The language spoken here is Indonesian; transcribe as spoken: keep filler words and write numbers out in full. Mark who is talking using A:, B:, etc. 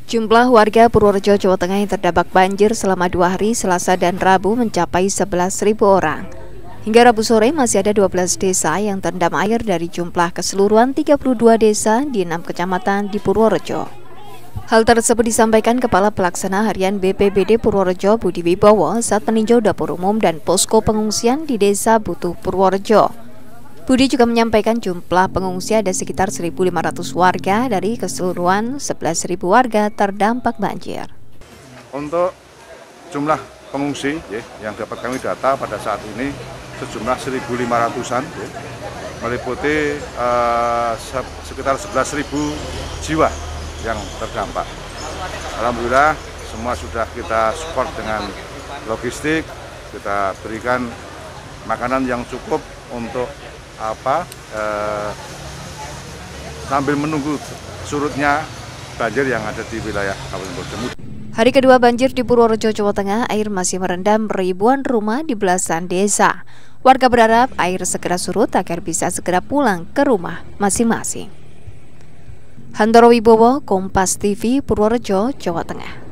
A: Jumlah warga Purworejo, Jawa Tengah yang terdampak banjir selama dua hari Selasa dan Rabu mencapai sebelas ribu orang. Hingga Rabu sore masih ada dua belas desa yang terendam air dari jumlah keseluruhan tiga puluh dua desa di enam kecamatan di Purworejo. Hal tersebut disampaikan Kepala Pelaksana Harian B P B D Purworejo Budi Wibowo saat meninjau dapur umum dan posko pengungsian di Desa Butuh Purworejo. Budi juga menyampaikan jumlah pengungsi ada sekitar seribu lima ratus warga dari keseluruhan sebelas ribu warga terdampak banjir.
B: Untuk jumlah pengungsi ya, yang dapat kami data pada saat ini sejumlah seribu lima ratusan, ya, meliputi uh, sekitar sebelas ribu jiwa yang terdampak. Alhamdulillah semua sudah kita support dengan logistik, kita berikan makanan yang cukup untuk apa eh, sambil menunggu surutnya banjir yang ada di wilayah Kabupaten Purworejo.
A: Hari kedua banjir di Purworejo, Jawa Tengah, air masih merendam ribuan rumah di belasan desa. Warga berharap air segera surut agar bisa segera pulang ke rumah masing-masing. Handoro Wibowo, Kompas T V, Purworejo, Jawa Tengah.